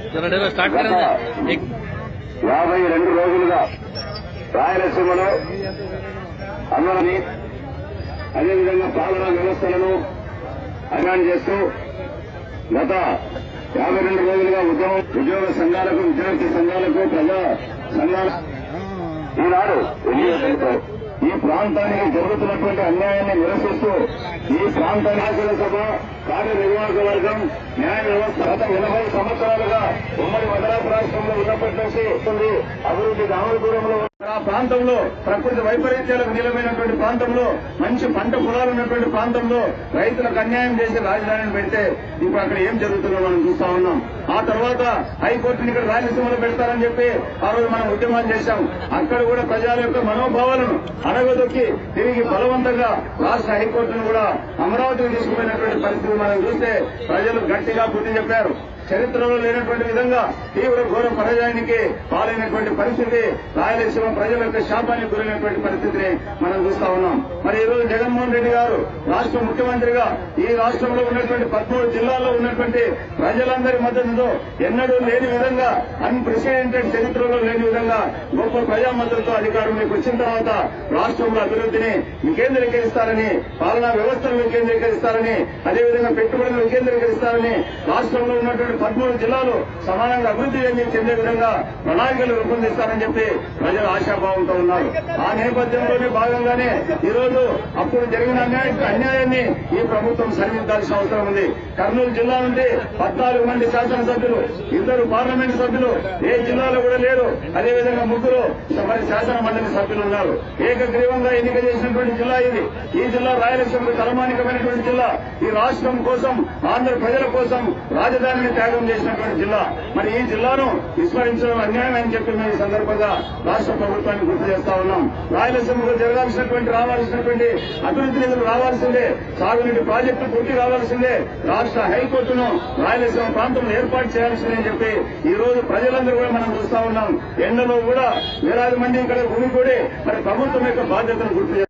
52 రోజులుగా రాయలసీమలో అమలుని అదేవిధంగా పాలనా వ్యవస్థలను అధ్యయనం చేస్తూ గత 52 రోజులుగా ఉద్యోగ సంఘాలకు, విద్యార్థి సంఘాలకు, ప్రజా సంఘాల ఈనాడు ఈ ప్రాంతానికి జరుగుతున్నటువంటి అన్యాయాన్ని నిరసిస్తూ ఈ ప్రాంతానికి సభ కార్యనిర్వాహక వర్గం న్యాయ వ్యవస్థ గత 80 సంవత్సరాలుగా ఉమ్మడి మద్రాసు రాష్ట్రంలో ఉన్నప్పటి నుంచి అభివృద్ధికి ఆమూలదూరంలో ఆ ప్రాంతంలో ప్రకృతి వైపరీత్యాలకు నిలమైనటువంటి ప్రాంతంలో మంచి పంట పొలాలు ఉన్నటువంటి ప్రాంతంలో రైతులకు అన్యాయం చేసి రాజధానిని పెడితే ఇప్పుడు అక్కడ ఏం జరుగుతుందో మనం చూస్తా ఉన్నాం. ఆ తర్వాత హైకోర్టుని ఇక్కడ రాయలసీమలో పెడతారని చెప్పి ఆ రోజు మనం ఉద్యమాలు చేశాం. అక్కడ కూడా ప్రజల యొక్క మనోభావాలను అడగదొక్కి తిరిగి బలవంతంగా రాష్ట్ర హైకోర్టును కూడా అమరావతికి తీసుకుపోయినటువంటి పరిస్థితి మనం చూస్తే ప్రజలు గట్టిగా బుద్ధి చెప్పారు. చరిత్రలో లేనటువంటి విధంగా తీవ్ర ఘోర పరాజయానికి పాలైనటువంటి పరిస్థితి, రాయలసీమ ప్రజల యొక్క శాపానికి గురైనటువంటి పరిస్థితిని మనం చూస్తా ఉన్నాం. మరి ఈ రోజు జగన్మోహన్ రెడ్డి గారు రాష్ట్ర ముఖ్యమంత్రిగా ఈ రాష్ట్రంలో ఉన్నటువంటి 13 జిల్లాల్లో ఉన్నటువంటి ప్రజలందరి మద్దతుతో ఎన్నడూ లేని విధంగా అన్ప్రెసిడెంటెడ్ చరిత్రలో లేని విధంగా గొప్ప ప్రజా మద్దతుతో అధికారంలోకి వచ్చిన తర్వాత రాష్ట్రంలో అభివృద్ధిని వికేంద్రీకరిస్తారని, పాలనా వ్యవస్థను వికేంద్రీకరిస్తారని, అదేవిధంగా పెట్టుబడులు వికేంద్రీకరిస్తారని, రాష్ట్రంలో ఉన్నటువంటి 13 జిల్లాలు సమానంగా అభివృద్ధి చెందే విధంగా ప్రణాళికలు రూపొందిస్తారని చెప్పి ప్రజలు ఆశాభావంతో ఉన్నారు. ఆ నేపథ్యంలోనే భాగంగానే ఈ రోజు అప్పుడు జరిగిన అన్యాయాన్ని ఈ ప్రభుత్వం సరిదిద్దాల్సిన అవసరం ఉంది. కర్నూలు జిల్లా నుండి 14 మంది శాసనసభ్యులు, 2 పార్లమెంట్ సభ్యులు ఏ జిల్లాలో కూడా లేరు. అదేవిధంగా 3 మరి శాసన మండలి సభ్యులు ఉన్నారు. ఏకగ్రీవంగా ఎన్నిక చేసినటువంటి జిల్లా ఇది. ఈ జిల్లా రాయలసీమకు తలమానికమైనటువంటి జిల్లా. ఈ రాష్ట్రం కోసం, ఆంధ్ర ప్రజల కోసం రాజధానిని త్యాగం చేసినటువంటి జిల్లా. మరి ఈ జిల్లాను విస్మరించడం అన్యాయం అని చెప్పి మేము ఈ సందర్భంగా రాష్ట్ర ప్రభుత్వాన్ని గుర్తు చేస్తా ఉన్నాం. రాయలసీమకు రావాల్సినటువంటి అభివృద్ధి నిధులు రావాల్సిందే, సాగునీటి ప్రాజెక్టు పూర్తి రావాల్సిందే, రాష్ట్ర హైకోర్టును రాయలసీమ ప్రాంతంలో ఏర్పాటు చేయాల్సిందే అని చెప్పి ఈ రోజు ప్రజలందరూ కూడా మనం చూస్తా ఉన్నాం. ఎండలో కూడా వేలాది మంది ఇక్కడ గుమికూడి మరి ప్రభుత్వం యొక్క బాధ్యతను గుర్తు